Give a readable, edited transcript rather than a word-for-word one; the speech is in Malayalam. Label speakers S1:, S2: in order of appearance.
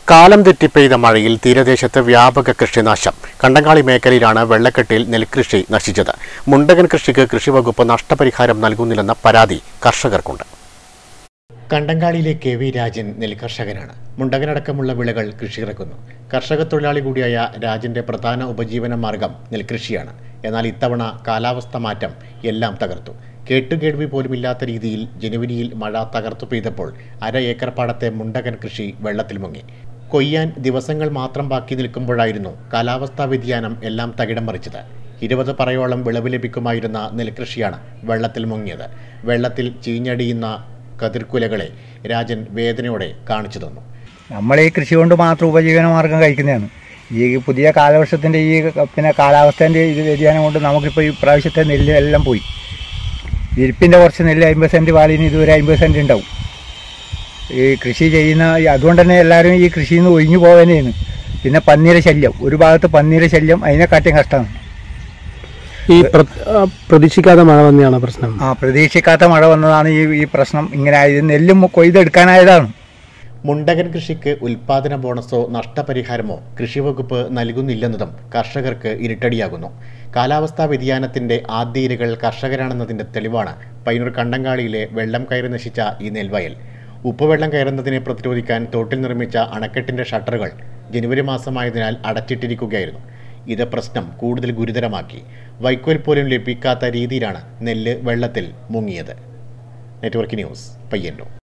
S1: കാലം തെറ്റി പെയ്ത മഴയിൽ തീരദേശത്ത് വ്യാപക കൃഷിനാശം. കണ്ടങ്ങാളി മേഖലയിലാണ് വെള്ളക്കെട്ടിൽ നെൽകൃഷി നശിച്ചത്. മുണ്ടകൻ കൃഷിക്ക് കൃഷിവകുപ്പ് നഷ്ടപരിഹാരം നൽകുന്നില്ലെന്ന പരാതി കർഷകർക്കുണ്ട്. കണ്ടങ്ങാളിയിലെ കെ വി രാജൻ നെൽകർഷകനാണ്. മുണ്ടകനടക്കമുള്ള വിളകൾ കൃഷിയിറക്കുന്നു. കർഷക തൊഴിലാളി കൂടിയായ രാജന്റെ പ്രധാന ഉപജീവന മാർഗം നെൽകൃഷിയാണ്. എന്നാൽ ഇത്തവണ കാലാവസ്ഥ മാറ്റം എല്ലാം തകർത്തു. കേട്ടുകേൾവി പോലുമില്ലാത്ത രീതിയിൽ ജനുവരിയിൽ മഴ തകർത്തു പെയ്തപ്പോൾ 1/2 ഏക്കർ പാടത്തെ മുണ്ടകൻ കൃഷി വെള്ളത്തിൽ മുങ്ങി. കൊയ്യാൻ ദിവസങ്ങൾ മാത്രം ബാക്കി നിൽക്കുമ്പോഴായിരുന്നു കാലാവസ്ഥാ വ്യതിയാനം എല്ലാം തകിടം മറിച്ചത്. 20 പറയോളം വിളവ് ലഭിക്കുമായിരുന്ന നെൽകൃഷിയാണ് വെള്ളത്തിൽ മുങ്ങിയത്. വെള്ളത്തിൽ ചീഞ്ഞടിയുന്ന കതിർക്കുലകളെ രാജൻ വേദനയോടെ കാണിച്ചു തന്നു.
S2: നമ്മൾ ഈ കൃഷി കൊണ്ട് മാത്രം ഉപജീവന മാർഗം കഴിക്കുന്നതാണ്. ഈ പുതിയ കാലവർഷത്തിൻ്റെ കാലാവസ്ഥേൻ്റെ വ്യതിയാനം കൊണ്ട് നമുക്കിപ്പോൾ ഈ പ്രാവശ്യത്തെ നെല്ല് എല്ലാം പോയി. വിരിപ്പിൻ്റെ കുറച്ച് നെല്ല് 50 സെൻറ്റ് പാലിന് ഇതുവരെ 50 സെൻറ്റ് ഉണ്ടാവും. ഈ കൃഷി ചെയ്യുന്ന അതുകൊണ്ട് തന്നെ എല്ലാവരും ഈ കൃഷിയിൽ നിന്ന് ഒഴിഞ്ഞു പോകാനാണ്. പിന്നെ പന്നീര ശല്യം, ഒരു ഭാഗത്ത് പന്നീര ശല്യം അതിനെക്കാട്ടിയും കഷ്ടമാണ്.
S3: ഈ പ്രതീക്ഷിക്കാത്ത മഴ വന്നെയാണ് പ്രശ്നം.
S2: പ്രതീക്ഷിക്കാത്ത മഴ വന്നതാണ് ഈ പ്രശ്നം ഇങ്ങനെ ആയത്. നെല്ലും കൊയ്തെടുക്കാനായതാണ്.
S1: മുണ്ടകൻ കൃഷിക്ക് ഉൽപാദന ബോണസോ നഷ്ടപരിഹാരമോ കൃഷിവകുപ്പ് നൽകുന്നില്ലെന്നതും കർഷകർക്ക് ഇരുട്ടടിയാകുന്നു. കാലാവസ്ഥാ വ്യതിയാനത്തിന്റെ ആദ്യ ഇരകൾ കർഷകരാണെന്നതിന്റെ തെളിവാണ് പയ്യന്നൂർ കണ്ടങ്ങാളിയിലെ വെള്ളം കയറി നശിച്ച ഈ നെൽവയൽ. ഉപ്പുവെള്ളം കയറുന്നതിനെ പ്രതിരോധിക്കാൻ തോട്ടിൽ നിർമ്മിച്ച അണക്കെട്ടിന്റെ ഷട്ടറുകൾ ജനുവരി മാസമായതിനാൽ അടച്ചിട്ടിരിക്കുകയായിരുന്നു. ഇത് പ്രശ്നം കൂടുതൽ ഗുരുതരമാക്കി. വൈക്കോൽ പോലും ലഭിക്കാത്ത രീതിയിലാണ് നെല്ല് വെള്ളത്തിൽ മുങ്ങിയത്. Network news, Payyanur.